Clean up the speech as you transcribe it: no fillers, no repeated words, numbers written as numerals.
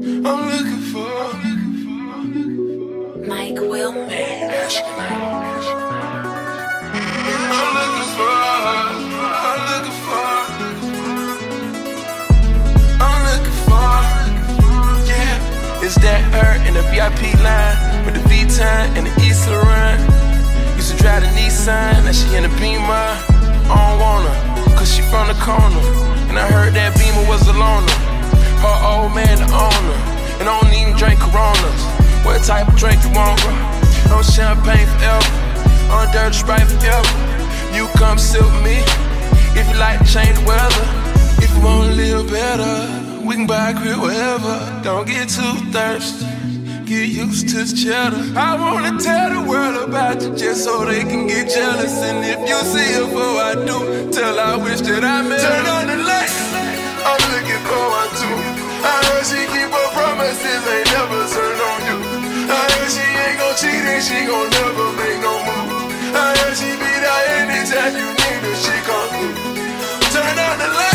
I'm looking for Mike Wilmer. I'm looking for yeah. It's that her in the VIP line with the V-Time and the East Laurent. Used to drive the Nissan, now she in the Beamer. I don't want her, cause she from the corner. And I heard that Beamer was a loner. Her old man the owner. And I don't even drink Coronas. What type of drink you want, bro? No champagne forever, on dirty Sprite forever. You come sit with me, if you like to change the weather. If you wanna live better, we can buy a crib wherever. Don't get too thirsty, get used to the cheddar. I wanna tell the world about you just so they can get jealous. And if you see her before I do, tell I wish that I met her. Turn on the light, I'm looking for one too. I heard she keep her promises, ain't never turned on you. I heard she ain't gon' cheat and she gon' never make no move. I heard she be there anytime you need her, she come through. Turn on the light.